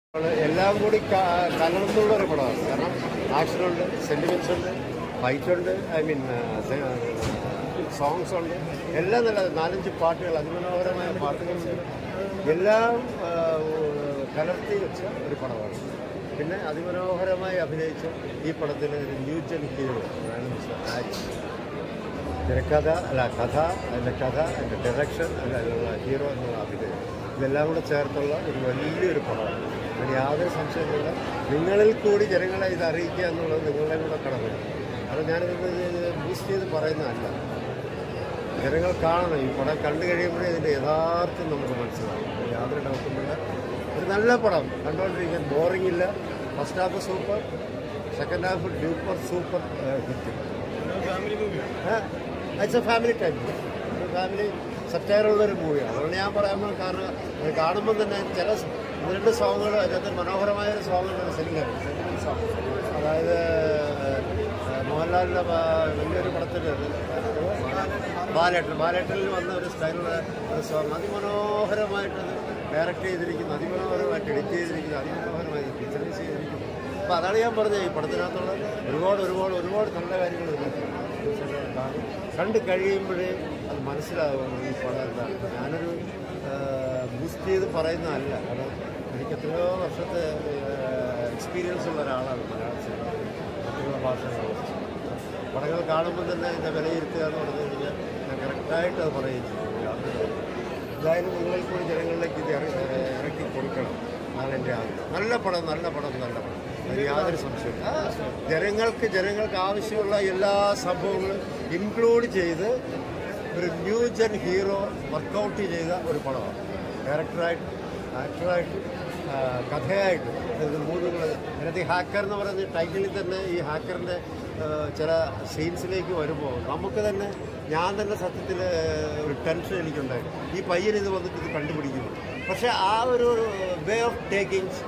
എല്ലാം കൂടി കലർന്നുള്ളൊരു പടമാണ്. കാരണം ആക്ഷനുണ്ട്, സെൻറ്റിമെൻറ്റ്സ് ഉണ്ട്, ഫൈറ്റുണ്ട്, സോങ്സ് ഉണ്ട്, എല്ലാം നല്ല 4-5 പാട്ടുകൾ, അതിമനോഹരമായ പാട്ടുകളുണ്ട്. എല്ലാം കലർത്തി വെച്ച ഒരു പടമാണ്. പിന്നെ അതിമനോഹരമായി അഭിനയിച്ച ഈ പടത്തിൽ ഒരു ന്യൂജൻ ഹീറോ തിരക്കഥ കഥ, അതിൻ്റെ ഡയറക്ഷൻ, അതിലുള്ള ഹീറോ എന്നുള്ള അഭിനയം, ഇതെല്ലാം കൂടെ ചേർത്തുള്ള ഒരു വലിയൊരു പടമാണ്. അതിന് യാതൊരു സംശയമില്ല. നിങ്ങളിൽ കൂടി ജനങ്ങളെ ഇത് അറിയിക്കുക എന്നുള്ളത് നിങ്ങളുടെ കൂടെ കടമയാണ്. അത് ഞാനിത് ബൂസ്റ്റ് ചെയ്ത് പറയുന്നതല്ല, ജനങ്ങൾ കാണണം. ഈ പടം കണ്ടു കഴിയുമ്പോഴേ ഇതിൻ്റെ യഥാർത്ഥം നമുക്ക് മനസ്സിലാവും. യാതൊരു ഡൗട്ടുമില്ല. ഒരു നല്ല പടം കണ്ടുകൊണ്ടിരിക്കാൻ ബോറിംഗ് ഇല്ല. First half super, second half duper super hit. It's a family type, family സറ്റാറുള്ളൊരു മൂവിയാണ്. അതുകൊണ്ട് ഞാൻ പറയാൻ കാരണം അത് കാണുമ്പോൾ തന്നെ ചില 2 സോങ്ങുകൾ അതിനകത്ത് മനോഹരമായൊരു സോങ്ങുണ്ട്, സെന്റിമെന്റ് സോങ്. അതായത് മോഹൻലാലിൻ്റെ വലിയൊരു പടത്തിൽ ബാലേട്ടനിൽ വന്ന ഒരു സ്റ്റൈലുള്ള ഒരു സോങ്, അതിമനോഹരമായിട്ടത് ഡയറക്റ്റ് ചെയ്തിരിക്കുന്നു, അതിമനോഹരമായിട്ട് എഡിറ്റ് ചെയ്തിരിക്കുന്നു, അതിമനോഹരമായി പിക്ചറൈസ് ചെയ്തിരിക്കുന്നു. അപ്പോൾ അതാണ് ഞാൻ പറഞ്ഞത്, ഈ പടത്തിനകത്തുള്ള ഒരുപാട് നല്ല കാര്യങ്ങൾ കണ്ട് കഴിയുമ്പോഴേ അത് മനസ്സിലാവുന്നു ഈ പടം എന്താണ്. ഞാനൊരു ബൂസ്റ്റ് ചെയ്ത് പറയുന്നതല്ല, കാരണം എനിക്ക് എത്രയോ വർഷത്തെ എക്സ്പീരിയൻസ് ഉള്ള ഒരാളാണ് മലയാള സിനിമ, മറ്റുള്ള ഭാഷകൾ. പടങ്ങൾ കാണുമ്പോൾ തന്നെ എൻ്റെ വിലയിരുത്തുക എന്ന് പറഞ്ഞു കഴിഞ്ഞാൽ ഞാൻ കറക്റ്റായിട്ട് അത് പറയുകയും ചെയ്യും. എന്തായാലും നിങ്ങളിൽ കൂടി ജനങ്ങളിലേക്ക് ഇത് ഇറക്കി കൊടുക്കണം, അതാണ് എൻ്റെ ആഗ്രഹം. നല്ല പടം അതിന് യാതൊരു സംശയമില്ല. ജനങ്ങൾക്ക് ആവശ്യമുള്ള എല്ലാ സംഭവങ്ങളും ഇൻക്ലൂഡ് ചെയ്ത് ഒരു ന്യൂജൻ ഹീറോ വർക്കൗട്ട് ചെയ്ത ഒരു പടമാണ്. ഡയറക്ടറായിട്ട്, ആക്ടറായിട്ട്, കഥയായിട്ട്, അതിനകത്ത് ഹാക്കർ എന്ന് പറയുന്ന ടൈറ്റിലിൽ തന്നെ ഈ ഹാക്കറിൻ്റെ ചില സീൻസിലേക്ക് വരുമ്പോൾ നമുക്ക് തന്നെ, ഞാൻ തന്നെ സത്യത്തിൽ ഒരു ടെൻഷൻ എനിക്കുണ്ടായിരുന്നു. ഈ പയ്യൻ ഇത് വന്നിട്ട് ഇത് കണ്ടുപിടിക്കുന്നു. പക്ഷേ ആ ഒരു വേ ഓഫ് ടേക്കിങ്സ്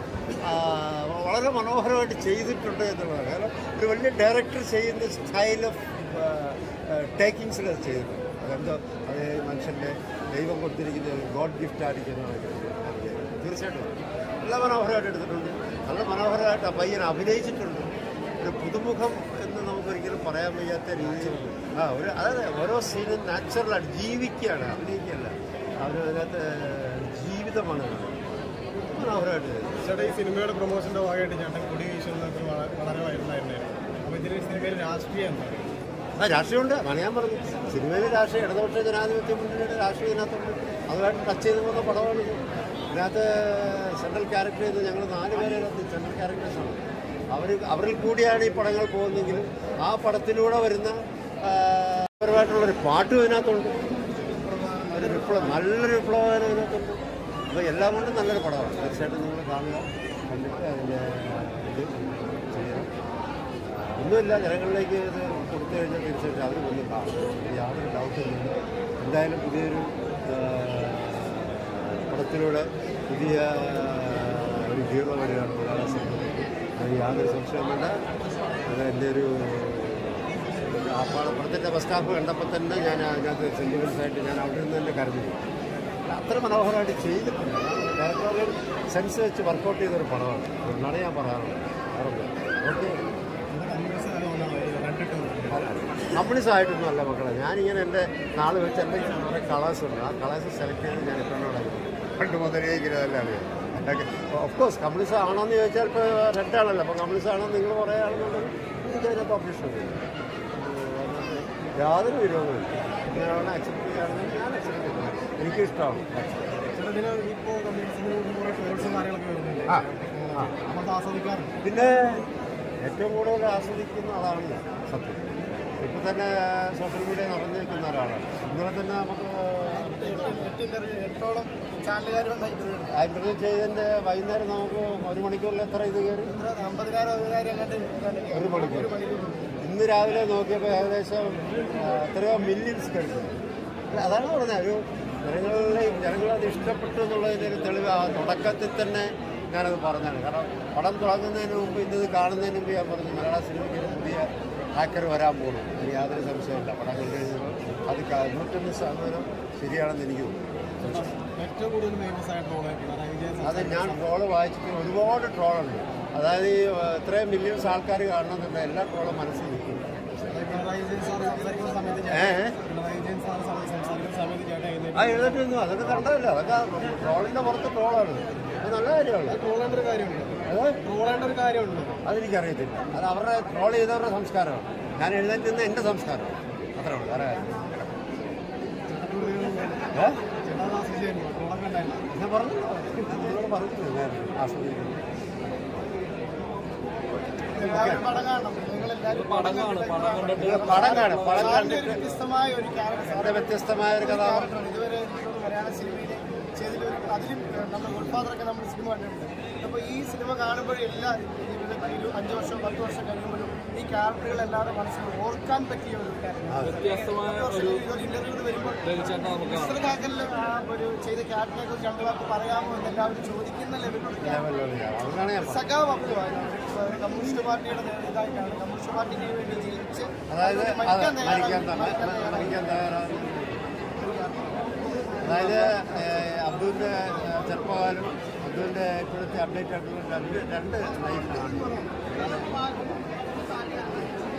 വളരെ മനോഹരമായിട്ട് ചെയ്തിട്ടുണ്ട് എന്നുള്ളതാണ്. കാരണം ഒരു വലിയ ഡയറക്ടർ ചെയ്യുന്ന സ്റ്റൈൽ ഓഫ് ടേക്കിങ്സിലത് ചെയ്തിട്ടുണ്ട്. അതെന്തോ അത് മനുഷ്യൻ്റെ ദൈവം കൊടുത്തിരിക്കുന്ന ഗോഡ് ഗിഫ്റ്റ് ആയിരിക്കുന്നതാണ് തീർച്ചയായിട്ടും. നല്ല മനോഹരമായിട്ട് എടുത്തിട്ടുണ്ട്, നല്ല മനോഹരമായിട്ട് ആ പയ്യൻ അഭിനയിച്ചിട്ടുണ്ട്. ഒരു പുതുമുഖം എന്ന് നമുക്കൊരിക്കലും പറയാൻ വയ്യാത്ത രീതിയിൽ അതായത് ഓരോ സീനും നാച്ചുറലായിട്ട് ജീവിക്കുകയാണ്, അഭിനയിക്കുകയല്ല. അതിനകത്ത് ജീവിതമാണ് മനോഹരമായിട്ട്. ചേട്ടാ, ഈ സിനിമയുടെ പ്രൊമോഷൻ്റെ ഭാഗമായിട്ട് ചേട്ടൻ കൊടി വീശുന്നതൊക്കെ വളരെ വൈറലായിരുന്നു. അപ്പോൾ ഇതിൽ സിനിമയിൽ രാഷ്ട്രീയം എന്താണ്? രാഷ്ട്രീയമുണ്ട്, അതാണ് ഞാൻ പറഞ്ഞു. സിനിമയിൽ രാഷ്ട്രീയം, ഇടതുപക്ഷ ജനാധിപത്യ മുന്നണിയുടെ രാഷ്ട്രീയം ഇതിനകത്തുണ്ട്. അതുമായിട്ട് ടച്ച് ചെയ്ത് പോകുന്ന പടമാണ്. ഇതിനകത്ത് സെൻട്രൽ ക്യാരക്ടർ ചെയ്ത് ഞങ്ങൾ 4 പേരെ സെൻട്രൽ ക്യാരക്ടേഴ്സാണ്. അവരിൽ കൂടിയാണ് ഈ പടങ്ങൾ പോകുന്നതെങ്കിലും ആ പടത്തിലൂടെ വരുന്ന പരമായിട്ടുള്ളൊരു പാട്ടും ഇതിനകത്തുണ്ട്. ഒരു വിപ്ലവം, നല്ലൊരു വിപ്ലവം ഇതിനകത്തുണ്ട്. അപ്പോൾ എല്ലാം കൊണ്ടും നല്ലൊരു പടമാണ്. തീർച്ചയായിട്ടും നിങ്ങൾ കാണുക, കണ്ടിട്ട് അതിൻ്റെ ഇത് ചെയ്യണം. ഒന്നുമില്ല, ജനങ്ങളിലേക്ക് ഇത് കൊടുത്തു കഴിഞ്ഞാൽ തീർച്ചയായിട്ടും അവർ വന്ന് കാണും, യാതൊരു ഡൗട്ടില്ല. എന്തായാലും പുതിയൊരു പടത്തിലൂടെ പുതിയ ഒരു ഹീറോ വരികയാണ് മലയാള സിനിമ, അത് യാതൊരു സംശയം വേണ്ട. അത് എൻ്റെ ഒരു ആ പടത്തിൻ്റെ ഫസ്റ്റ് ഹാഫ് കണ്ടപ്പോൾ തന്നെ ഞാൻ അതിനകത്ത് സെൻറ്റിമെൻറ്റ്സായിട്ട് ഞാൻ അവിടെ നിന്ന് തന്നെ കരുതി. അത്ര മനോഹരമായിട്ട് ചെയ്തിട്ടുണ്ട്. ഡയറക്ടറുടെ സെൻസ് വെച്ച് വർക്കൗട്ട് ചെയ്തൊരു പടമാണ്. എന്നാണ് ഞാൻ പറയാറുള്ളത്. ഓക്കെ, കമ്മ്യൂണിസ്റ്റ് ആയിട്ടൊന്നും അല്ല മക്കളെ. ഞാനിങ്ങനെ എൻ്റെ നാളെ വെച്ച് എൻ്റെ കുറേ കളേഴ്സുണ്ട്. ആ കളേഴ്സ് സെലക്ട് ചെയ്ത് ഞാൻ ഇപ്പോഴാണ് പണ്ട് മുതലേ ഇങ്ങനെ തന്നെ അറിയാം. ഓഫ്കോഴ്സ് കമ്മ്യൂണിസ്റ്റ് ആണോയെന്ന് ചോദിച്ചാൽ ഇപ്പോൾ റെഡാണല്ലോ. അപ്പോൾ കമ്മ്യൂണിസ്റ്റ് ആണോ നിങ്ങൾ കുറേ ആണെന്നുണ്ടെങ്കിൽ എനിക്കതിനകത്ത് ഓപ്ഷൻ ഉണ്ട്. യാതൊരു വിരോധമില്ല. ഇങ്ങനെയാണ് അക്സെപ്റ്റ് ചെയ്യുകയാണെങ്കിൽ ഞാൻ അക്സെപ്റ്റ് ചെയ്യുന്നത്. എനിക്കും ഇഷ്ടമാണ്. പിന്നെ ഏറ്റവും കൂടുതൽ ആസ്വദിക്കുന്ന ആളാണ് ഞാൻ, സത്യം. ഇപ്പം തന്നെ സോഷ്യൽ മീഡിയ നിറഞ്ഞു നിൽക്കുന്ന ഒരാളാണ്. ഇന്നലെ തന്നെ നമുക്ക് ഇന്റർവ്യൂ ചെയ്തതിൻ്റെ വൈകുന്നേരം നമുക്ക് 1 മണിക്കൂറിൽ എത്ര ഇത് കയറി? 1 മണിക്കൂർ. ഇന്ന് രാവിലെ നോക്കിയപ്പോൾ ഏകദേശം എത്രയോ മില്യൺസ് കഴിഞ്ഞു. അതാണ് പറഞ്ഞത്, ഒരു ജനങ്ങളത് ഇഷ്ടപ്പെട്ടു എന്നുള്ളതിൻ്റെ ഒരു തെളിവ് ആ തുടക്കത്തിൽ തന്നെ ഞാനത് പറഞ്ഞാണ്. കാരണം പടം തുടങ്ങുന്നതിന് മുമ്പ്, ഇന്നത് കാണുന്നതിന് മുമ്പ് ഞാൻ പറഞ്ഞു മലയാള സിനിമയ്ക്ക് പുതിയ ഹാക്കർ വരാൻ പോകുന്നു. ഇനി യാതൊരു സംശയമില്ല. പടം കണ്ടു കഴിഞ്ഞപ്പോൾ അത് 100% ശരിയാണെന്ന് എനിക്ക് തോന്നുന്നു. ഏറ്റവും കൂടുതൽ ഫേമസ് ആയ ട്രോള് പിണറായി വിജയൻ അത് ഞാൻ ട്രോള് വായിച്ചിട്ട് ഒരുപാട് ട്രോളുണ്ട്. അതായത് ഈ ഇത്രയും മില്യൺസ് ആൾക്കാർ കാണണമെന്നുള്ള എല്ലാ ട്രോളും മനസ്സിൽ നിൽക്കും. പിണറായി വിജയൻ സാർ സംസാരിക്കുന്ന സമയത്ത് പിണറായി വിജയൻ സാർ സംസാരിക്കുന്ന സമയത്ത് ചേട്ടൻ ആ എഴുതിട്ടൊന്നും അതൊക്കെ കണ്ടതല്ല. അതൊക്കെ ട്രോളിൻ്റെ പുറത്ത് ട്രോളാണ്. അത് നല്ല കാര്യമാണ്. ട്രോളേണ്ട ഒരു കാര്യമുണ്ട്. ട്രോളേണ്ട ഒരു കാര്യമുണ്ട്. അതെനിക്കറിയത്തില്ല. അത് അവരുടെ ട്രോൾ ചെയ്തവരുടെ സംസ്കാരമാണ്. ഞാൻ എഴുന്നേറ്റുന്ന എൻ്റെ സംസ്കാരമാണ്. അത്രേ ഉള്ളൂ. വേറെ കാര്യം ഞാൻ പറഞ്ഞില്ല. പറഞ്ഞിട്ടില്ല ആസ്വദിക്കുന്നു. പടം കാണും. പടം കണ്ടിട്ട് വ്യത്യസ്തമായ ഒരു കഥാപാത്രം ഇതുവരെ മലയാള സിനിമയിൽ ചെയ്തിട്ട് അതിലും നമ്മുടെ ഗോഡ്ഫാദറൊക്കെ നമ്മൾ സിനിമ കണ്ടിട്ടുണ്ട്. അപ്പോൾ ഈ സിനിമ കാണുമ്പോൾ എല്ലാ ജീവിതത്തിൽ 5 വർഷം 10 വർഷം കഴിയുമ്പോഴും ഈ ക്യാരക്ടറുകളല്ലാതെ മനസ്സിൽ ഓർക്കാൻ പറ്റിയ ഒരു ഇന്റർവ്യൂവിൽ വരുമ്പോൾ മിസ്റ്റർകാക്കലിൽ ഒരു ചെയ്ത ക്യാരക്ടറിനെ കുറിച്ച് 2 വാക്ക് പറയാമോ എന്ന് എല്ലാവരും ചോദിക്കുന്ന ലെവലിലുള്ള സഖാവ് അബ്ദുവാണ്. കമ്മ്യൂണിസ്റ്റ് പാർട്ടിയുടെ ഇതായിട്ടാണ് കമ്മ്യൂണിസ്റ്റ് പാർട്ടിക്ക് വേണ്ടി ജയിച്ച് അതായത് അബ്ദുവിൻ്റെ ചെറുപ്പകാലം അബ്ദുവിൻ്റെ ഇപ്പോഴത്തെ അപ്ഡേറ്റ് ആയിട്ടുള്ള രണ്ട് ലൈഫാണ്.